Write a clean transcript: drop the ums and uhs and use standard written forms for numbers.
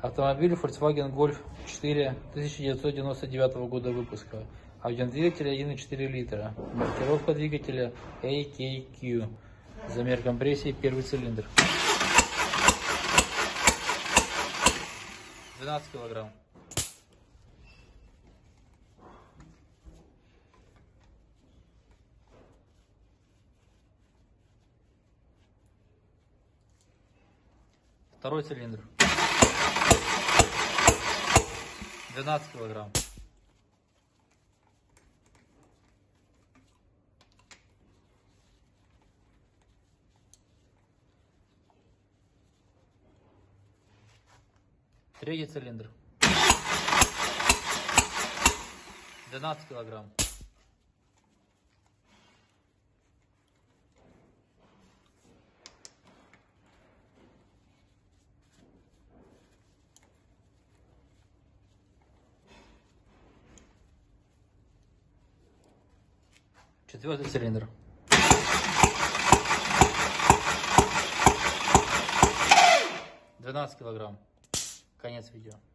Автомобиль Volkswagen Golf 4 1999 года выпуска. Объем двигателя 1,4 литра. Маркировка двигателя AKQ. Замер компрессии первый цилиндр. 12 килограмм. Второй цилиндр. 12 килограмм. Третий цилиндр. 12 килограмм. Четвертый цилиндр. 12 килограмм. Конец видео.